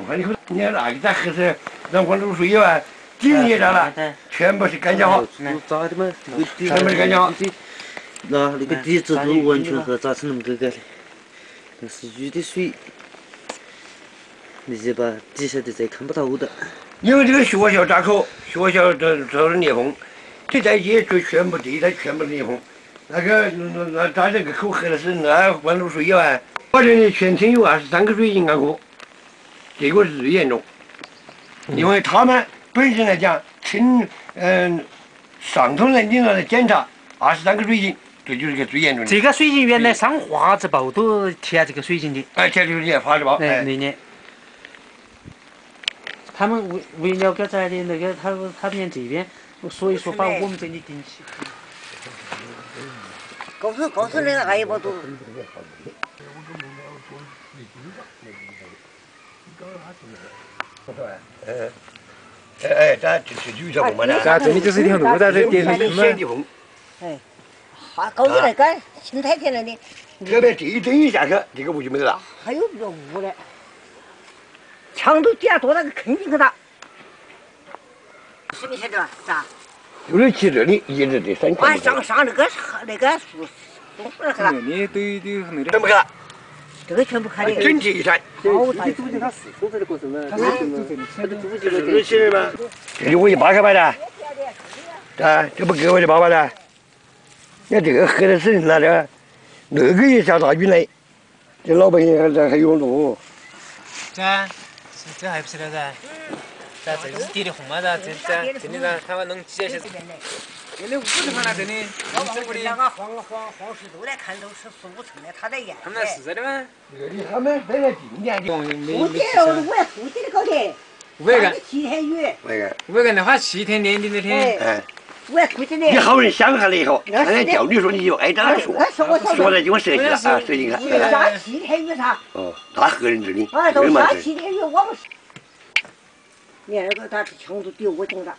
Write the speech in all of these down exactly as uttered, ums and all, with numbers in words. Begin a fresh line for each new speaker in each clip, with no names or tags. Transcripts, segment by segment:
反正你看那个在河上让光露水啊，井也炸了，全部是干胶好。
炸的嘛，这个底
全部是干胶。
那那个底子都完全和炸成那么个个的，那是雨的水，你就把底下的再看不到的。
因为这个学校闸口，学校这这是裂缝，这在一就全部地它全部是裂缝。那个那那它这个口合的是那灌露水以外，我这里全村有二十三个水井干过，这个是最严重。因为他们本身来讲，村嗯上头人经常来检查二十三个水井，这就是个最严重的。
这个水井原来上华字报都填这个水井的。
哎，填这个华字报。
哎，那年。他们为为了个咱的那个他他们这边，所以说把我们这里顶起。
告诉告诉那个阿姨不都。
哎哎，咱就是有条缝嘛的。
咱这里就是一条路，在这边上
嘛。
哎，哈，告诉那个新太田那里。
特别这一整一下去，这个雾就没得了。
还有比较雾的。墙都底下多大个坑进去了，是不晓得吧？啥？
就是去这里一直得三千。
俺上上那个那个树，松树那去了。
那里都都那
怎么去了？
这个全部开的。
整齐一山。
好大。
租的他是收这的过程嘛？
他是
他是租这个。
是起来吗？这里我一八开买的。啊，这不给我的八百的。你看这个喝的是那这，那个也下大雨来，这老百姓还还有路。
这这还不是了噻？咱这是地的红嘛噻，这这这里噻，他们弄几些？原来屋子放在这里，这屋里。
两个黄黄黄石都来看都是四五层的，他在验。
他们是这的吗？
这里他们本来今年就。
不点了，我要不点的高点。
五百个。
七天雨。
五百个。
五百个的话，七天连的那天。
哎。我要估计的。
你好人想下来以后，人家叫你说你就挨着他说，说的就我设计了啊，设计了。
下七天雨啥？
哦，那个人这里。
哎，都下七天雨，我不是。你看那个他墙都丢我顶了。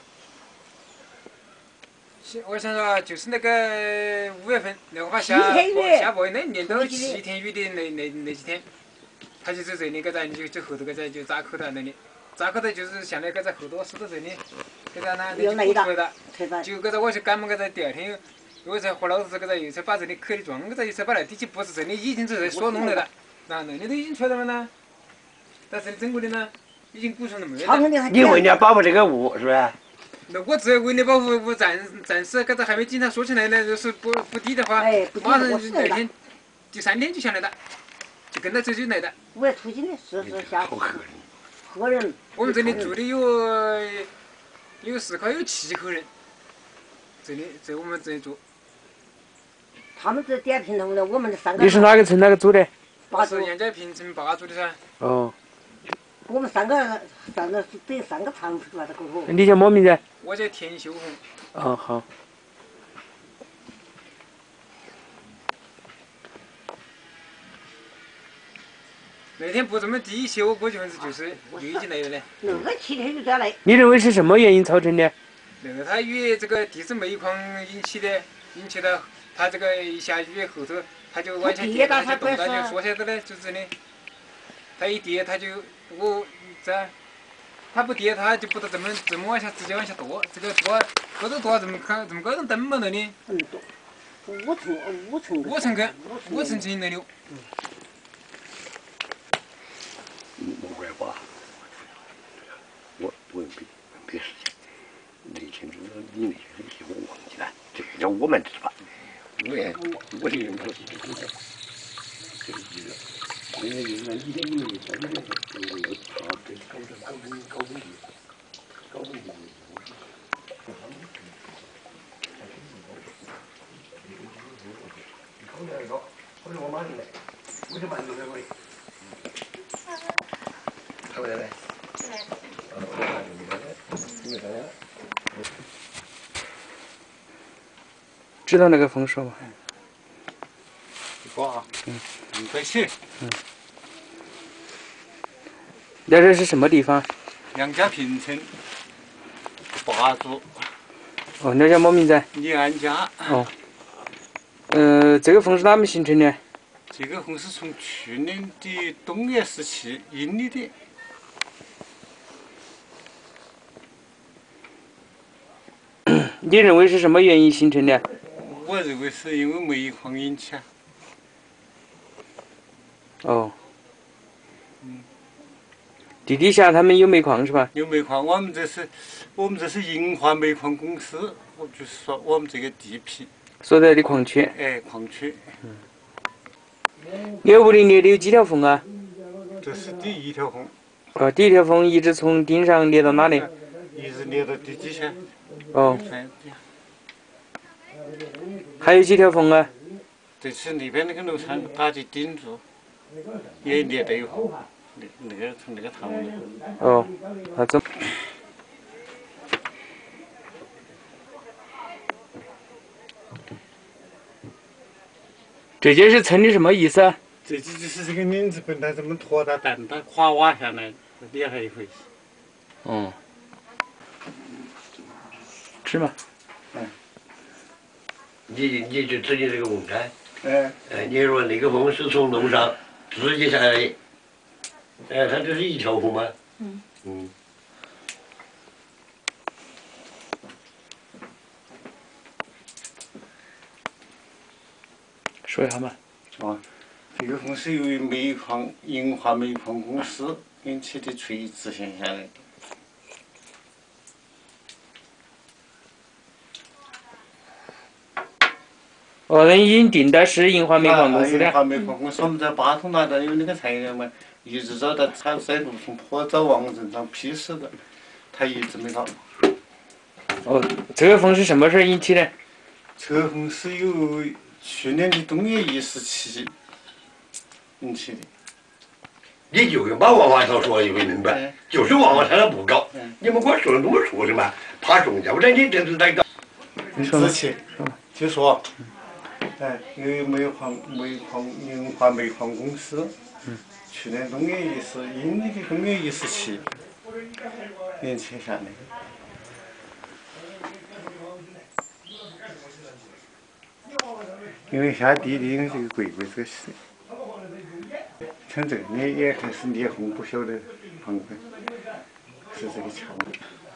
我想说，就是那个五月份那个话下下暴雨那年都七天雨的那那那几天，他就是这里个在就就后头个在就闸口的那里，闸口的就是相当于个在后头是到这里，个在那里就出来了，就个在我去赶么个在第二天，我才和老子个在又才把这里刻的装个在又才把那底起不是这里已经是所弄来了，那那里都已经出来了呢，在这里整过的呢，已经鼓成了没了。
你为了保护这个雾是不是？
那我只为了保护我暂暂时，刚才还没警察说起来呢，就是不不低的话，马上就那天第三天就下来了，就跟着这就来了。
我出去的是是下喝人。
我们这里住的有有四口有七口人，这里在我们这里住。
他们这点平头的，我们这三个。
你是哪个村哪个组的？
八
组。是杨家坪村八组的噻。
哦。我们三个三个是等于三个仓是吧？这沟头。
你叫么名字？我叫田秀红。哦，好。那天不这么低修，估计就是雨已经来了嘞。
那个七天雨再来。
你认为是什么原因造成的？那个它与这个地质煤矿引起的，引起的，它这个一下雨后头，它就完全跌，它就动，它就缩下来了，就这里。它一跌，它就我这，它不跌，它就不得这么这么往下直接往下堕，这个堕高度多这么看这么高层灯嘛那里。
嗯，多。五层五层。
五层高，五层进那里。
莫怪我，我我别别事情，那天这个你那些东西我忘记了，这个叫我们知道。我也我这个人不是这个，这个这个。因为原来以前因为在那个我有他跟高中高中高中的高中的，考虑那个，后来我马上来，我就把你来过来，他回来来，
知道那个丰收吗？
瓜，嗯，快去。
嗯。那这是什么地方？
杨家坪村八组。
哦，那叫么名字？
李安家。
哦。呃，这个风是哪么形成的？
这个风是从去年的冬月时期阴历的，
你认为是什么原因形成的？
我认为是因为煤矿引起啊。
哦。地底下他们有煤矿是吧？
有煤矿，我们这是，我们这是银华煤矿公司，我就是说我们这个地皮。
所在的矿区。
哎，矿区。
你屋里裂的有几条缝啊？
这是第一条缝。
哦，第一条缝一直从顶上裂到哪里？
一直裂到地底下。
哦。
哎。
还有几条缝啊？
这是那边那个楼上打的顶住，也裂得有，那那个从那个塘里。
哦，那怎？这件是称的什么意思啊？
这就就是这个领子本来这么拖到蛋它垮瓦下来，厉害一回事。
哦。吃嘛。
嗯。
你你就指你这个缝噻。
哎。
哎，你说那个缝是从楼上直接下来的，哎，它这是一条缝吗？嗯。嗯。
说一下嘛。
哦，这个缝是由于煤矿银华煤矿公司引起的垂直现象来。
哦，那已经定的是银华煤矿公司的。
银华煤矿公司，我们在巴通那的有那个材料嘛，一直找到草山路从坡找王人上批示的，他一直没搞。
哦，这个风是什么时候引起的？
这个风是由去年的冬月一十七引起的。
你就用把王八汤说一回明白，就是王八汤不搞，你们给我说的那么说的嘛，怕中间，不然你真是在搞。
你说之前就说，哎，因为煤矿煤矿银华煤矿公司，去年冬月一十阴历的冬月一十七引起下来。因为下地的因为这个贵贵这个是，像这里也开始裂缝，不晓得房子是这个墙。